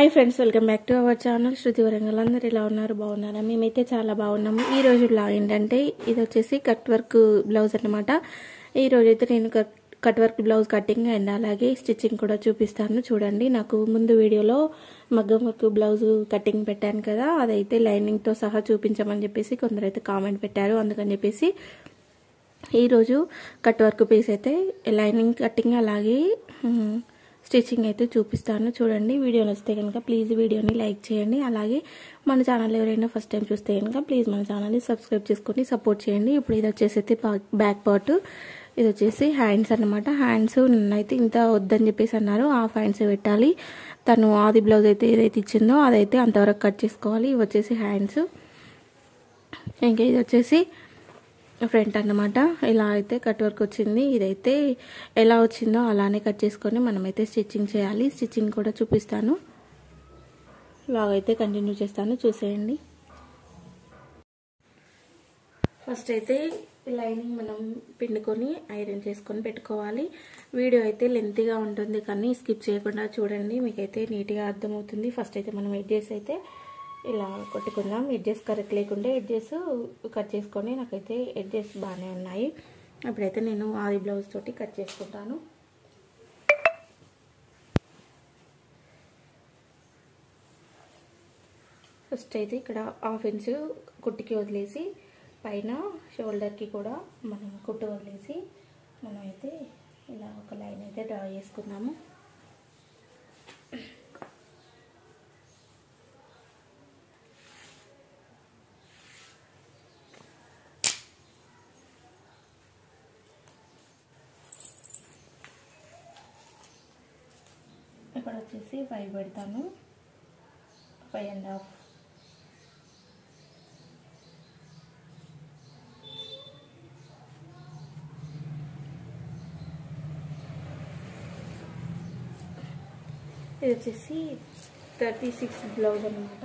Hi friends, welcome back to our channel Shruti Warangal. అందరు ఎలా ఉన్నారు? బాగున్నారా? మేమైతే చాలా బాగున్నాము. ఈ రోజు బ్లాగ్ ఏంటంటే ఇది వచ్చేసి కట్ వర్క్ బ్లౌజ్ అన్నమాట. ఈ రోజు అయితే నేను cut work blouse cutting and అలాగే స్టిచ్చింగ్ కూడా చూపిస్తాను. చూడండి, నాకు ముందు వీడియోలో మగ్గం వర్క్ బ్లౌజ్ కటింగ్ పెట్టాను కదా, అదైతే లైనింగ్తో సహా చూపించమని చెప్పేసి కొందరైతే కామెంట్ పెట్టారు. అందుకని చెప్పేసి ఈరోజు కట్ వర్క్ పీస్ అయితే లైనింగ్ కటింగ్ అలాగే స్టిచ్చింగ్ అయితే చూపిస్తాను. చూడండి, వీడియో నచ్చితే కనుక ప్లీజ్ వీడియోని లైక్ చేయండి. అలాగే మన ఛానల్ ఎవరైనా ఫస్ట్ టైం చూస్తే కనుక ప్లీజ్ మన ఛానల్ని సబ్స్క్రైబ్ చేసుకొని సపోర్ట్ చేయండి. ఇప్పుడు ఇది వచ్చేసి అయితే బ్యాక్ పార్ట్, ఇది వచ్చేసి హ్యాండ్స్ అన్నమాట. హ్యాండ్స్ నిన్నైతే ఇంత వద్దని చెప్పేసి అన్నారు, హాఫ్ హ్యాండ్స్ పెట్టాలి. తను ఆది బ్లౌజ్ అయితే ఏదైతే ఇచ్చిందో అదైతే అంతవరకు కట్ చేసుకోవాలి. ఇవి వచ్చేసి హ్యాండ్స్, ఇంకా ఇది వచ్చేసి ఫ్రంట్ అన్నమాట. ఇలా అయితే కట్ వర్క్ వచ్చింది. ఇదైతే ఎలా వచ్చిందో అలానే కట్ చేసుకొని మనమైతే స్టిచ్చింగ్ చేయాలి. స్టిచ్చింగ్ కూడా చూపిస్తాను, లాగ్ అయితే కంటిన్యూ చేస్తాను, చూసేయండి. ఫస్ట్ అయితే లైనింగ్ మనం పిండుకొని ఐరన్ చేసుకొని పెట్టుకోవాలి. వీడియో అయితే లెంతీగా ఉంటుంది, కానీ స్కిప్ చేయకుండా చూడండి, మీకైతే నీట్గా అర్థమవుతుంది. ఫస్ట్ అయితే మనం ఎడ్జెస్ అయితే ఇలా కొట్టుకుందాం. ఎడ్జెస్ కరెక్ట్ లేకుంటే ఎడ్జెస్ కట్ చేసుకొని, నాకైతే ఎడ్జెస్ బాగానే ఉన్నాయి. అప్పుడైతే నేను ఆది బ్లౌజ్ తోటి కట్ చేసుకుంటాను. ఫస్ట్ అయితే ఇక్కడ హాఫ్ ఇంచ్ కుట్టుకి వదిలేసి పైన షోల్డర్కి కూడా మనం కుట్టు వదిలేసి మనమైతే ఇలా ఒక లైన్ అయితే డ్రా చేసుకుందాము. ఇక్కడ వచ్చేసి 5 పెడతాను, 5.5. ఇది వచ్చేసి 36 బ్లౌజ్ అన్నమాట.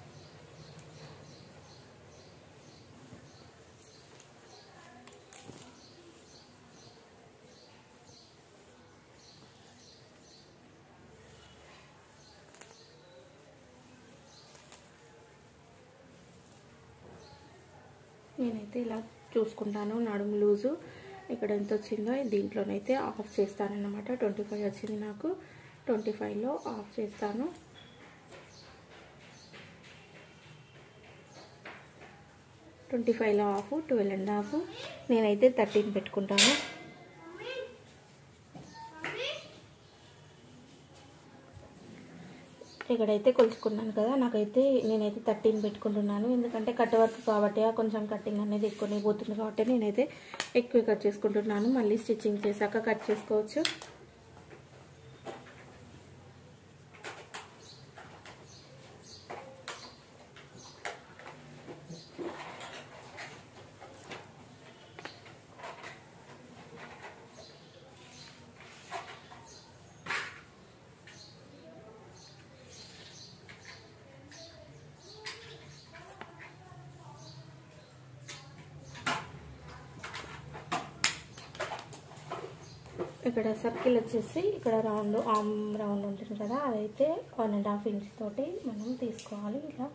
నేనైతే ఇలా చూసుకుంటాను, నడుము లూజు ఇక్కడ ఎంత వచ్చిందో దీంట్లోనైతే ఆఫ్ చేస్తానన్నమాట. 25 వచ్చింది నాకు, 25లో ఆఫ్ చేస్తాను. ఆఫ్ 12.5. నేనైతే 13 పెట్టుకుంటాను. ఇక్కడైతే కొలుచుకున్నాను కదా, నేనైతే 13 పెట్టుకుంటున్నాను. ఎందుకంటే కట్ వర్క్ కాబట్టి కొంచెం కటింగ్ అనేది ఎక్కువనే పోతుంది కాబట్టి నేనైతే ఎక్కువ కట్ చేసుకుంటున్నాను. మళ్ళీ స్టిచ్చింగ్ చేశాక కట్ చేసుకోవచ్చు. ఇక్కడ సర్కిల్ వచ్చేసి ఇక్కడ ఆర్మ్ రౌండ్ ఉంటుంది కదా, అదైతే 1.5 ఇంచ్ తోటి మనం తీసుకోవాలి. ఇలా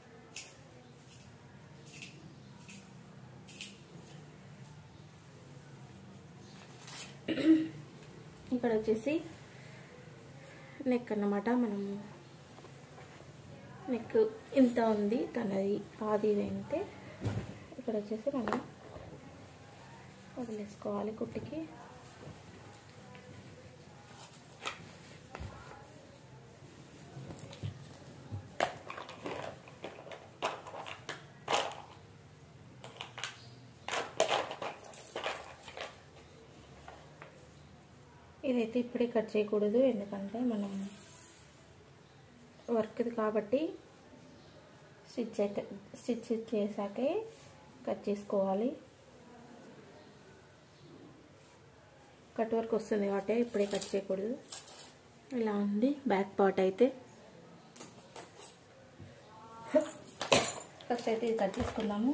ఇక్కడ వచ్చేసి నెక్ అన్నమాట. మనం నెక్ ఇంత ఉంది, తనది ఆది అయితే ఇక్కడ వచ్చేసి మనం వదిలేసుకోవాలి కుట్టికి. ఇదైతే ఇప్పుడే కట్ చేయకూడదు, ఎందుకంటే మనం వర్క్ది కాబట్టి స్టిచ్ చేసాకే కట్ చేసుకోవాలి. కట్ వర్క్ వస్తుంది కాబట్టి ఇప్పుడే కట్ చేయకూడదు. ఇలా ఉంది బ్యాక్ పార్ట్ అయితే. ఫస్ట్ అయితే ఇది కట్ చేసుకుందాము.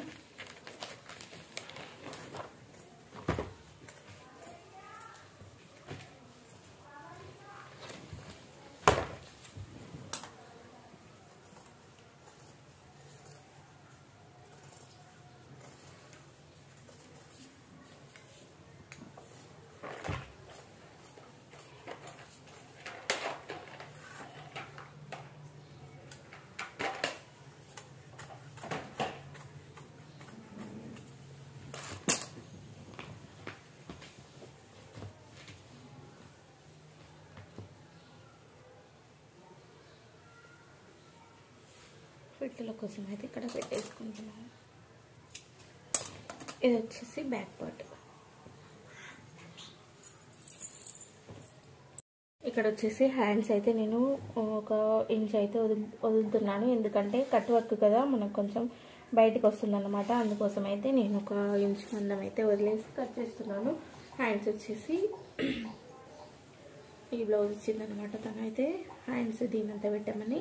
పిట్టల కోసం అయితే ఇక్కడ పెట్టేసుకుంటున్నాను. ఇది వచ్చేసి బ్యాక్ పార్ట్. ఇక్కడ వచ్చేసి హ్యాండ్స్ అయితే నేను 1 ఇంచ్ అయితే వదులుతున్నాను, ఎందుకంటే కట్ వర్క్ కదా మనకు కొంచెం బయటకు వస్తుంది అన్నమాట. అందుకోసం అయితే నేను 1 ఇంచ్ మందం అయితే వదిలేసి కట్ చేస్తున్నాను. హ్యాండ్స్ వచ్చేసి ఈ బ్లౌజ్ ఇచ్చిందనమాట తనైతే, హ్యాండ్స్ దీనంతా పెట్టామని.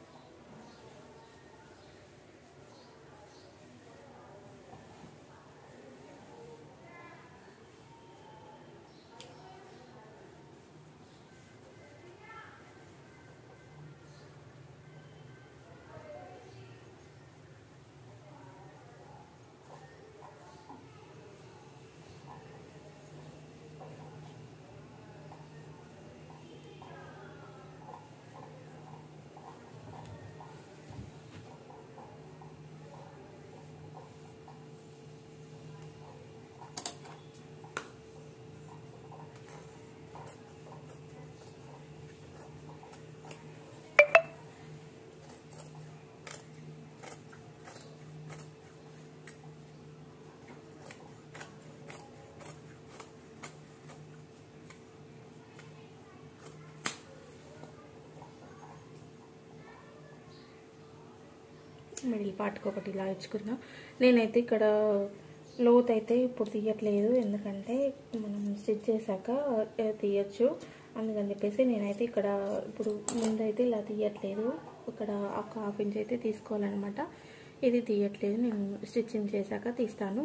మిడిల్ పార్ట్కి ఒకటి ఇలా ఇచ్చుకున్నా. నేనైతే ఇక్కడ లోత్ అయితే ఇప్పుడు తీయట్లేదు, ఎందుకంటే మనం స్టిచ్ చేశాక తీయచ్చు. అందుకని చెప్పేసి నేనైతే ఇక్కడ ఇప్పుడు ముందైతే ఇలా తీయట్లేదు. ఇక్కడ 1/2 ఇంచ్ అయితే తీసుకోవాలన్నమాట. ఇది తీయట్లేదు, నేను స్టిచ్చింగ్ చేశాక తీస్తాను.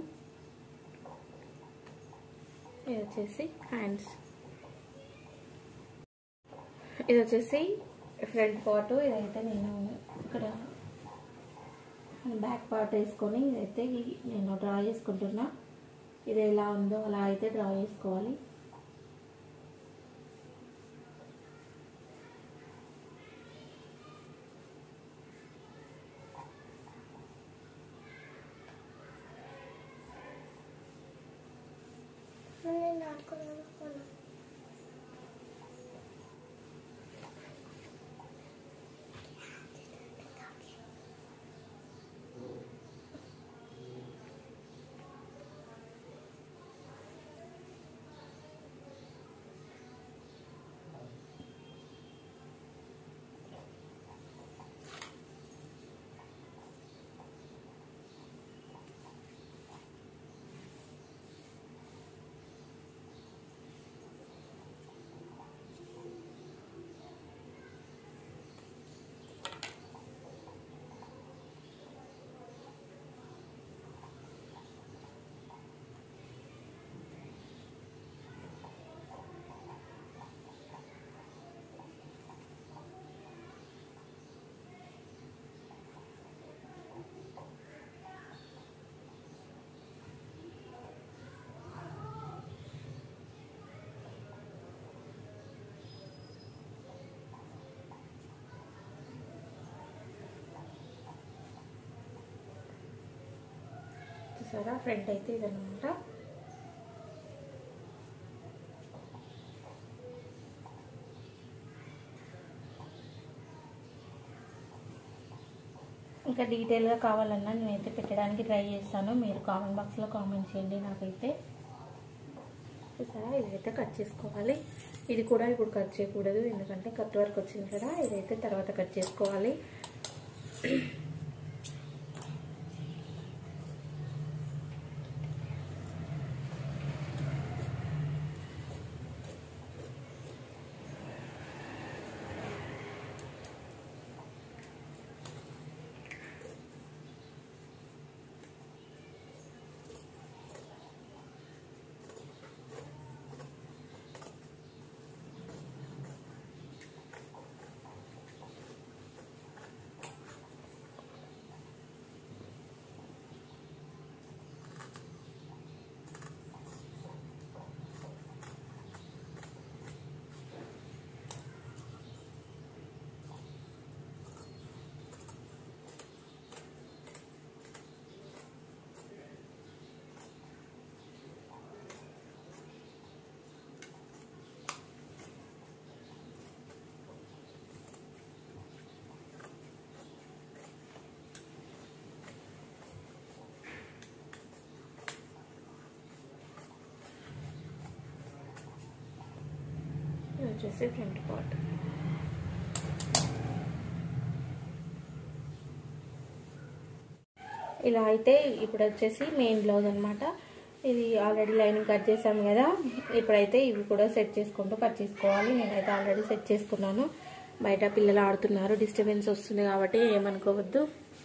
ఇది వచ్చేసి హ్యాండ్స్. ఇది వచ్చేసి ఫ్రంట్ పార్ట్. ఇదైతే నేను ఇక్కడ బ్యాక్ పార్ట్ వేసుకొని ఇదైతే నేను డ్రా చేసుకుంటున్నా. ఇది ఎలా ఉందో అలా అయితే డ్రా చేసుకోవాలి. చూసారా, ఫ్రంట్ అయితే ఇదన్నమాట. ఇంకా డీటెయిల్గా కావాలన్నా నేనైతే పెట్టడానికి ట్రై చేస్తాను. మీరు కామెంట్ బాక్స్లో కామెంట్ చేయండి. నాకైతే చూసారా, ఇదైతే కట్ చేసుకోవాలి. ఇది కూడా ఇప్పుడు కట్ చేయకూడదు, ఎందుకంటే కట్ వర్క్ వచ్చింది కదా. ఇదైతే తర్వాత కట్ చేసుకోవాలి. వచ్చేసి ఫ్రంట్ పార్ట్. ఇలా అయితే ఇప్పుడు వచ్చేసి మెయిన్ బ్లౌజ్ అనమాట. ఇది ఆల్రెడీ లైనింగ్ కట్ చేసాము కదా, ఇప్పుడైతే ఇవి కూడా సెట్ చేసుకుంటూ కట్ చేసుకోవాలి. నేనైతే ఆల్రెడీ సెట్ చేసుకున్నాను. బయట పిల్లలు ఆడుతున్నారు, డిస్టర్బెన్స్ వస్తుంది కాబట్టి ఏమనుకోవద్దు.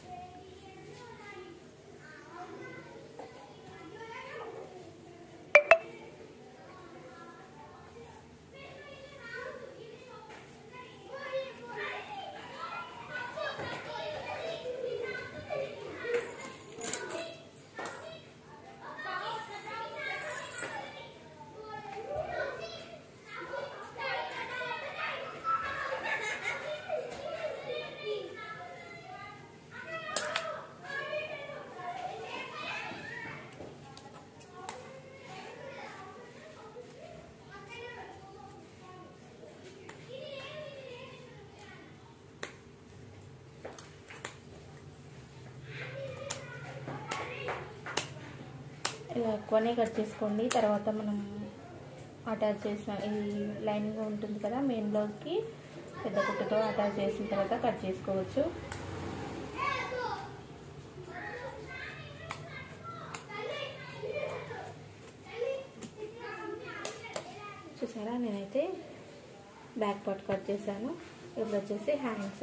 ఇలా ఎక్కువనే కట్ చేసుకోండి. తర్వాత మనం అటాచ్ చేసిన ఈ లైనింగ్ ఉంటుంది కదా మెయిన్ బ్లౌజ్కి, పెద్ద కుట్టుతో అటాచ్ చేసిన తర్వాత కట్ చేసుకోవచ్చు. చూసారా, నేనైతే బ్యాక్ పార్ట్ కట్ చేశాను. ఇప్పుడు వచ్చేసి హ్యాండ్స్.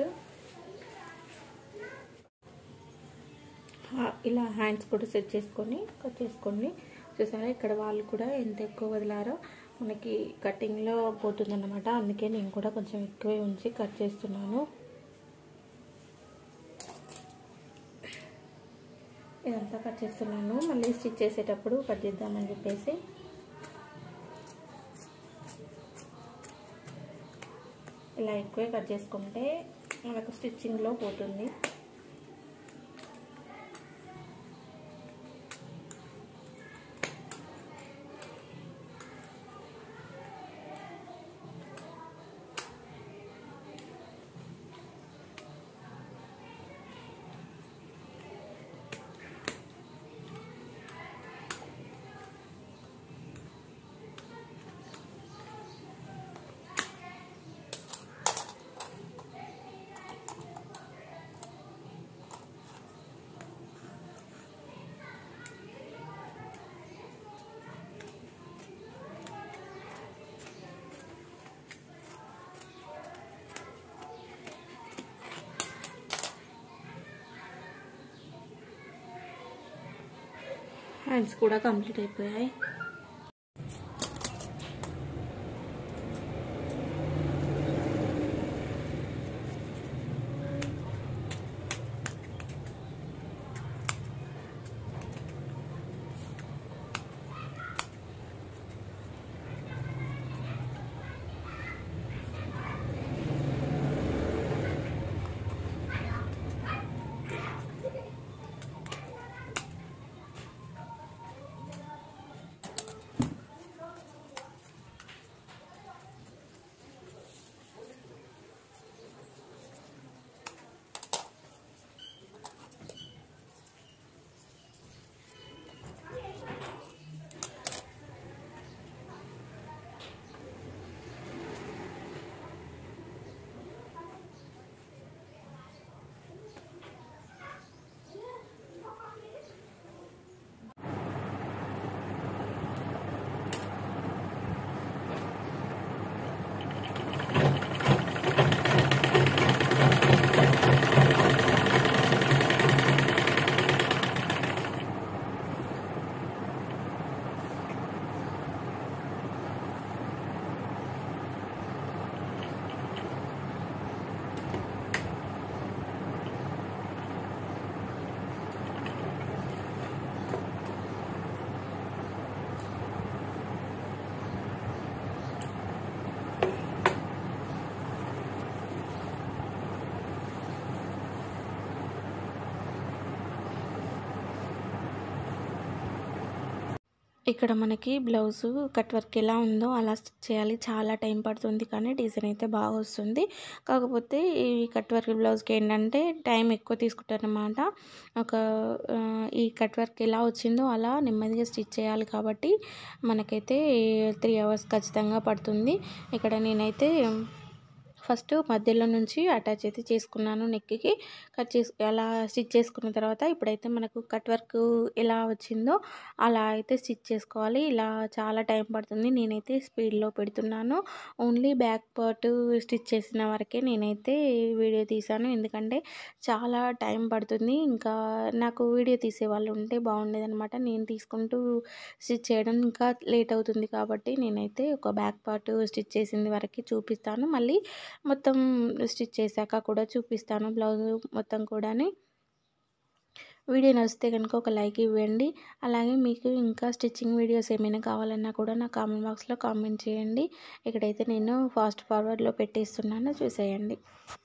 ఇలా హ్యాండ్స్ కూడా సెట్ చేసుకొని కట్ చేసుకోండి. చూసారా, ఇక్కడ వాళ్ళు కూడా ఎంత ఎక్కువ వదిలారో మనకి కటింగ్లో పోతుందన్నమాట. అందుకే నేను కూడా కొంచెం ఎక్కువే ఉంచి కట్ చేస్తున్నాను. ఇదంతా కట్ చేస్తున్నాను, మళ్ళీ స్టిచ్ చేసేటప్పుడు కట్ చేద్దామని చెప్పేసి. ఇలా ఎక్కువే కట్ చేసుకుంటే మనకు స్టిచ్చింగ్లో పోతుంది. హ్యాండ్స్ కూడా కంప్లీట్ అయిపోయాయి. ఇక్కడ మనకి బ్లౌజు కట్ వర్క్ ఎలా ఉందో అలా స్టిచ్ చేయాలి. చాలా టైం పడుతుంది కానీ డిజైన్ అయితే బాగా వస్తుంది. కాకపోతే ఈ కట్ వర్క్ బ్లౌజ్కి ఏంటంటే టైం ఎక్కువ తీసుకుంటారనమాట. ఈ కట్ వర్క్ ఎలా వచ్చిందో అలా నెమ్మదిగా స్టిచ్ చేయాలి కాబట్టి మనకైతే 3 hours ఖచ్చితంగా పడుతుంది. ఇక్కడ నేనైతే ఫస్ట్ మధ్యలో నుంచి అటాచ్ అయితే చేసుకున్నాను నెక్కి. అలా స్టిచ్ చేసుకున్న తర్వాత ఇప్పుడైతే మనకు కట్ వర్క్ ఎలా వచ్చిందో అలా అయితే స్టిచ్ చేసుకోవాలి. ఇలా చాలా టైం పడుతుంది. నేనైతే స్పీడ్లో పెడుతున్నాను. ఓన్లీ బ్యాక్ పార్ట్ స్టిచ్ చేసిన వరకే నేనైతే వీడియో తీసాను. ఎందుకంటే చాలా టైం పడుతుంది. ఇంకా నాకు వీడియో తీసే వాళ్ళు ఉంటే బాగుండేదనమాట. నేను తీసుకుంటూ స్టిచ్ చేయడం ఇంకా లేట్ అవుతుంది కాబట్టి నేనైతే ఒక బ్యాక్ పార్ట్ స్టిచ్ చేసింది వరకు చూపిస్తాను. మళ్ళీ మొత్తం స్టిచ్ చేశాక కూడా చూపిస్తాను బ్లౌజ్ మొత్తం కూడాని. వీడియో నచ్చితే కనుక ఒక లైక్ ఇవ్వండి. అలాగే మీకు ఇంకా స్టిచ్చింగ్ వీడియోస్ ఏమైనా కావాలన్నా కూడా నా కామెంట్ బాక్స్లో కామెంట్ చేయండి. ఇక్కడైతే నేను ఫాస్ట్ ఫార్వర్డ్లో పెట్టేస్తున్నాను, చూసేయండి.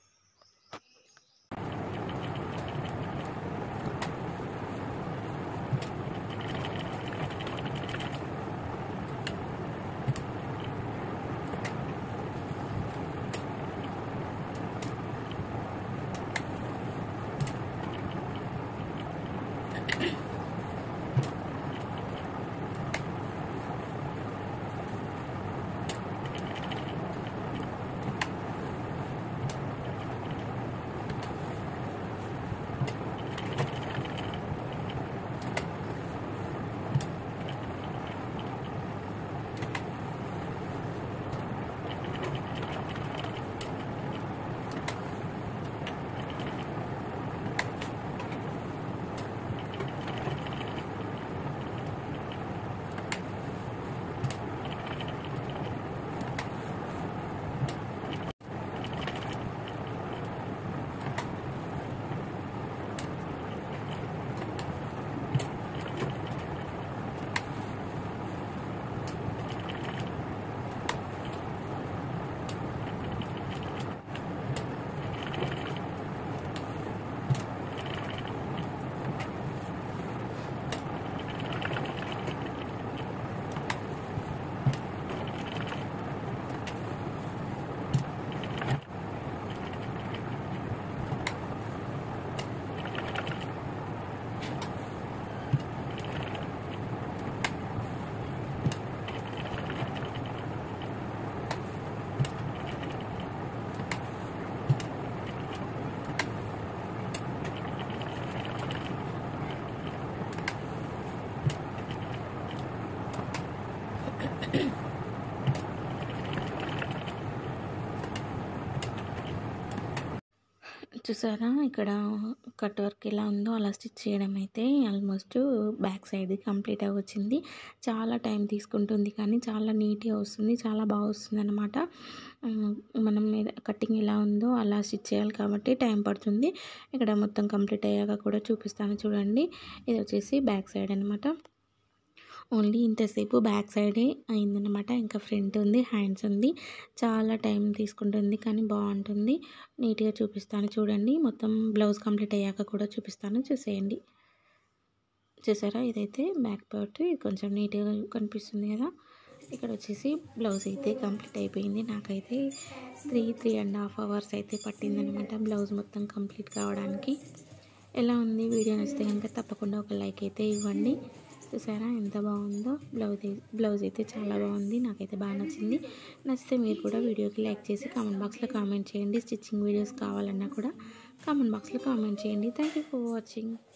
చూసారా ఇక్కడ కట్ వర్క్ ఎలా ఉందో అలా స్టిచ్ చేయడం అయితే ఆల్మోస్ట్ బ్యాక్ సైడ్ కంప్లీట్ వచ్చింది. చాలా టైం తీసుకుంటుంది కానీ చాలా నీట్గా వస్తుంది, చాలా బాగా వస్తుంది అనమాట. మనం కటింగ్ ఎలా ఉందో అలా స్టిచ్ చేయాలి కాబట్టి టైం పడుతుంది. ఇక్కడ మొత్తం కంప్లీట్ అయ్యాక కూడా చూపిస్తాను చూడండి. ఇది వచ్చేసి బ్యాక్ సైడ్ అనమాట. ఓన్లీ ఇంతసేపు బ్యాక్ సైడే అయిందనమాట. ఇంకా ఫ్రంట్ ఉంది, హ్యాండ్స్ ఉంది. చాలా టైం తీసుకుంటుంది కానీ బాగుంటుంది. నీట్గా చూపిస్తాను చూడండి. మొత్తం బ్లౌజ్ కంప్లీట్ అయ్యాక కూడా చూపిస్తాను, చూసేయండి. చూసారా ఇదైతే బ్యాక్ పార్ట్, ఇది కొంచెం నీట్గా కనిపిస్తుంది కదా. ఇక్కడ వచ్చేసి బ్లౌజ్ అయితే కంప్లీట్ అయిపోయింది. నాకైతే 3.5 hours అయితే పట్టిందనమాట బ్లౌజ్ మొత్తం కంప్లీట్ కావడానికి. ఎలా ఉంది వీడియో నచ్చితే కనుక తప్పకుండా ఒక లైక్ అయితే ఇవ్వండి. చూసారా ఎంత బాగుందో బ్లౌజ్ అయితే చాలా బాగుంది, నాకైతే బాగా నచ్చింది. నచ్చితే మీరు కూడా వీడియోకి లైక్ చేసి కామెంట్ బాక్స్లో కామెంట్ చేయండి. స్టిచ్చింగ్ వీడియోస్ కావాలన్నా కూడా కామెంట్ బాక్స్లో కామెంట్ చేయండి. Thank you for watching.